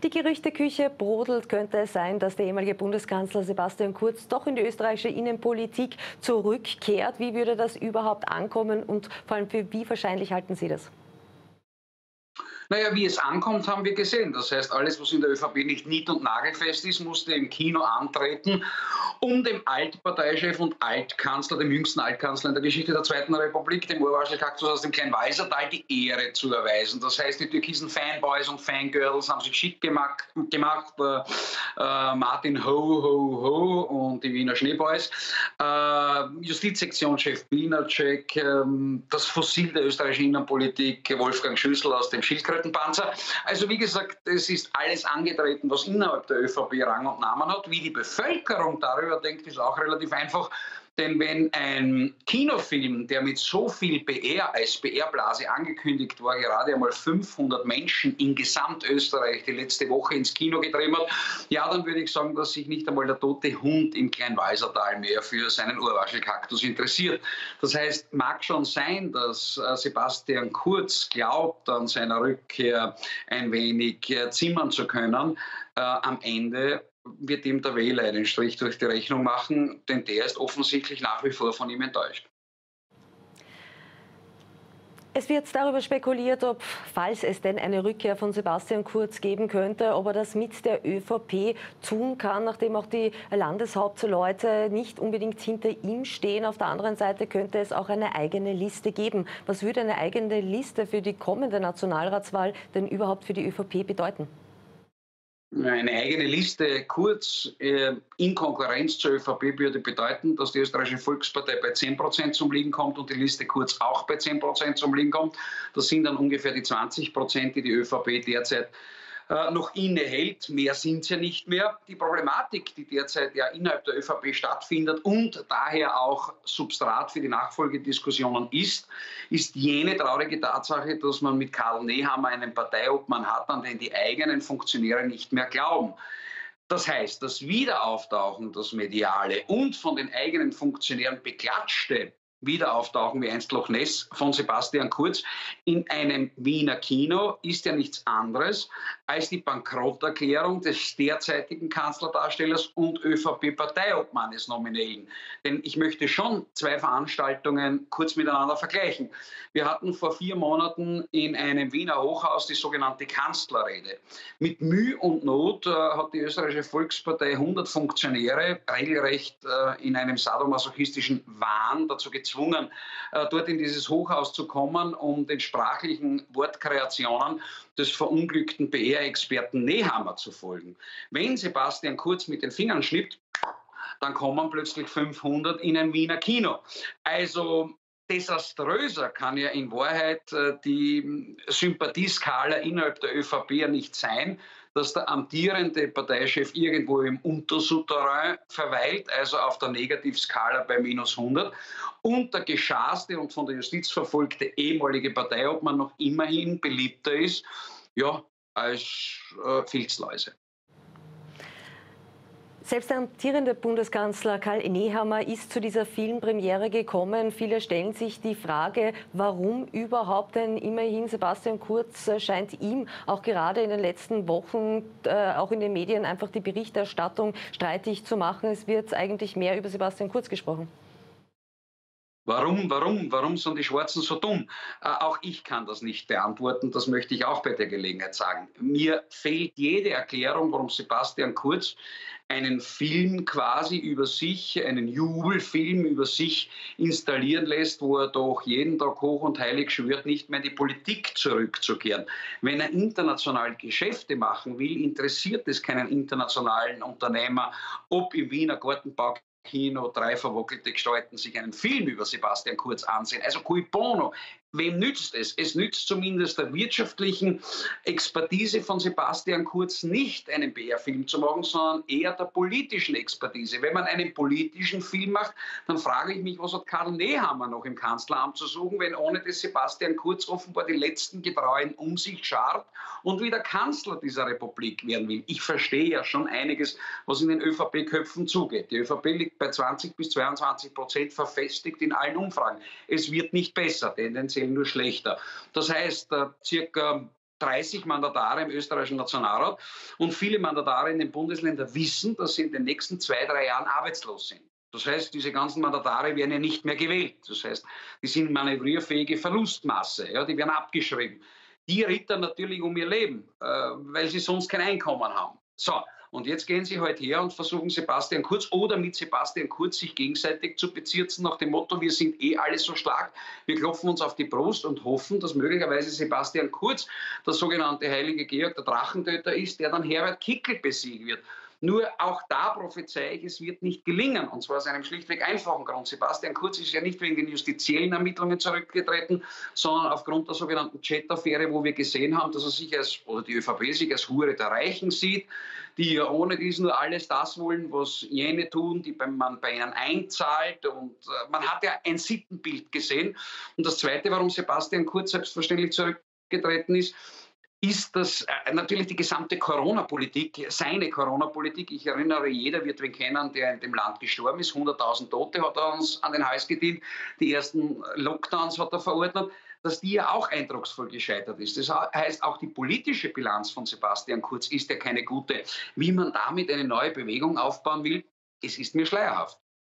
Die Gerüchteküche brodelt. Könnte es sein, dass der ehemalige Bundeskanzler Sebastian Kurz doch in die österreichische Innenpolitik zurückkehrt? Wie würde das überhaupt ankommen und vor allem für wie wahrscheinlich halten Sie das? Naja, wie es ankommt, haben wir gesehen. Das heißt, alles, was in der ÖVP nicht nied- und nagelfest ist, musste im Kino antreten, um dem Altparteichef und Altkanzler, dem jüngsten Altkanzler in der Geschichte der Zweiten Republik, dem Urwaschelkaktus aus dem Kleinwalsertal, die Ehre zu erweisen. Das heißt, die türkisen Fanboys und Fangirls haben sich schick gemacht. Martin Ho, Ho, Ho und die Wiener Schneeboys. Justizsektionschef Bienacek, das Fossil der österreichischen Innenpolitik, Wolfgang Schüssel aus dem Schildkrötenpanzer. Also wie gesagt, es ist alles angetreten, was innerhalb der ÖVP Rang und Namen hat. Wie die Bevölkerung darüber denkt, ist auch relativ einfach. Denn wenn ein Kinofilm, der mit so viel PR als PR-Blase angekündigt war, gerade einmal 500 Menschen in Gesamtösterreich die letzte Woche ins Kino getrieben hat, ja, dann würde ich sagen, dass sich nicht einmal der tote Hund im Kleinwalsertal mehr für seinen Urwaschelkaktus interessiert. Das heißt, mag schon sein, dass Sebastian Kurz glaubt, an seiner Rückkehr ein wenig zimmern zu können. Am Ende wird ihm der Wähler einen Strich durch die Rechnung machen, denn der ist offensichtlich nach wie vor von ihm enttäuscht. Es wird darüber spekuliert, ob, falls es denn eine Rückkehr von Sebastian Kurz geben könnte, ob er das mit der ÖVP tun kann, nachdem auch die Landeshauptleute nicht unbedingt hinter ihm stehen. Auf der anderen Seite könnte es auch eine eigene Liste geben. Was würde eine eigene Liste für die kommende Nationalratswahl denn überhaupt für die ÖVP bedeuten? Eine eigene Liste Kurz in Konkurrenz zur ÖVP würde bedeuten, dass die österreichische Volkspartei bei 10% zum Liegen kommt und die Liste Kurz auch bei 10% zum Liegen kommt. Das sind dann ungefähr die 20%, die die ÖVP derzeit noch innehält. Mehr sind es ja nicht mehr. Die Problematik, die derzeit ja innerhalb der ÖVP stattfindet und daher auch Substrat für die Nachfolgediskussionen ist jene traurige Tatsache, dass man mit Karl Nehammer einen Parteiobmann hat, an den die eigenen Funktionäre nicht mehr glauben. Das heißt, das Wiederauftauchen, das mediale und von den eigenen Funktionären beklatschte Wiederauftauchen wie einst Loch Ness von Sebastian Kurz in einem Wiener Kino ist ja nichts anderes als die Bankrotterklärung des derzeitigen Kanzlerdarstellers und ÖVP-Parteiobmannes Nominellen. Denn ich möchte schon zwei Veranstaltungen kurz miteinander vergleichen. Wir hatten vor 4 Monaten in einem Wiener Hochhaus die sogenannte Kanzlerrede. Mit Mühe und Not hat die österreichische Volkspartei 100 Funktionäre regelrecht in einem sadomasochistischen Wahn dazu gezwungen, dort in dieses Hochhaus zu kommen, um den sprachlichen Wortkreationen des verunglückten PR-Experten Nehammer zu folgen. Wenn Sebastian Kurz mit den Fingern schnippt, dann kommen plötzlich 500 in ein Wiener Kino. Also desaströser kann ja in Wahrheit die Sympathieskala innerhalb der ÖVP ja nicht sein, dass der amtierende Parteichef irgendwo im Untersouterrain verweilt, also auf der Negativskala bei -100, und der geschaßte und von der Justiz verfolgte ehemalige Parteiobmann noch immerhin beliebter ist, ja, als Filzläuse. Selbst der amtierende Bundeskanzler Karl Nehammer ist zu dieser Filmpremiere gekommen. Viele stellen sich die Frage, warum überhaupt, denn immerhin Sebastian Kurz scheint ihm auch gerade in den letzten Wochen, auch in den Medien, einfach die Berichterstattung streitig zu machen. Es wird eigentlich mehr über Sebastian Kurz gesprochen. Warum sind die Schwarzen so dumm? Auch ich kann das nicht beantworten, das möchte ich auch bei der Gelegenheit sagen. Mir fehlt jede Erklärung, warum Sebastian Kurz einen Film quasi über sich, einen Jubelfilm über sich installieren lässt, wo er doch jeden Tag hoch und heilig schwört, nicht mehr in die Politik zurückzukehren. Wenn er international Geschäfte machen will, interessiert es keinen internationalen Unternehmer, ob im Wiener Gartenbau Kino 3 verwackelte Gestalten sich einen Film über Sebastian Kurz ansehen. Also cui bono. Wem nützt es? Es nützt zumindest der wirtschaftlichen Expertise von Sebastian Kurz nicht, einen PR-Film zu machen, sondern eher der politischen Expertise. Wenn man einen politischen Film macht, dann frage ich mich, was hat Karl Nehammer noch im Kanzleramt zu suchen, wenn ohne das Sebastian Kurz offenbar die letzten Getreuen um sich schart und wieder Kanzler dieser Republik werden will. Ich verstehe ja schon einiges, was in den ÖVP-Köpfen zugeht. Die ÖVP liegt bei 20-22% verfestigt in allen Umfragen. Es wird nicht besser, tendenziell nur schlechter. Das heißt, circa 30 Mandatare im österreichischen Nationalrat und viele Mandatare in den Bundesländern wissen, dass sie in den nächsten 2, 3 Jahren arbeitslos sind. Das heißt, diese ganzen Mandatare werden ja nicht mehr gewählt. Das heißt, die sind manövrierfähige Verlustmasse, ja, die werden abgeschrieben. Die rittern natürlich um ihr Leben, weil sie sonst kein Einkommen haben. So, und jetzt gehen sie halt her und versuchen Sebastian Kurz oder mit Sebastian Kurz sich gegenseitig zu bezirzen nach dem Motto, wir sind eh alle so stark, wir klopfen uns auf die Brust und hoffen, dass möglicherweise Sebastian Kurz der sogenannte heilige Georg, der Drachentöter ist, der dann Herbert Kickl besiegen wird. Nur auch da prophezeie ich, es wird nicht gelingen. Und zwar aus einem schlichtweg einfachen Grund. Sebastian Kurz ist ja nicht wegen den justiziellen Ermittlungen zurückgetreten, sondern aufgrund der sogenannten Chat-Affäre, wo wir gesehen haben, dass er sich oder die ÖVP sich als Hure der Reichen sieht, die ja ohne dies nur alles das wollen, was jene tun, die man bei ihnen einzahlt. Und man hat ja ein Sittenbild gesehen. Und das Zweite, warum Sebastian Kurz selbstverständlich zurückgetreten ist das natürlich die gesamte Corona-Politik, seine Corona-Politik. Ich erinnere, jeder wird wen kennen, der in dem Land gestorben ist. 100.000 Tote hat er uns an den Hals gedient. Die ersten Lockdowns hat er verordnet, dass die ja auch eindrucksvoll gescheitert ist. Das heißt, auch die politische Bilanz von Sebastian Kurz ist ja keine gute. Wie man damit eine neue Bewegung aufbauen will, es ist mir schleierhaft.